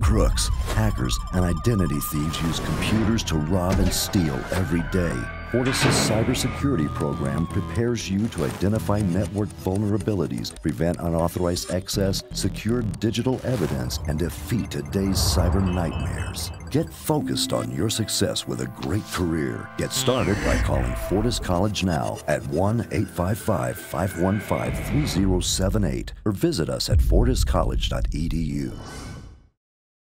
Crooks, hackers, and identity thieves use computers to rob and steal every day. FORTIS' cybersecurity program prepares you to identify network vulnerabilities, prevent unauthorized access, secure digital evidence, and defeat today's cyber nightmares. Get focused on your success with a great career. Get started by calling Fortis College now at 1-855-515-3078 or visit us at fortiscollege.edu.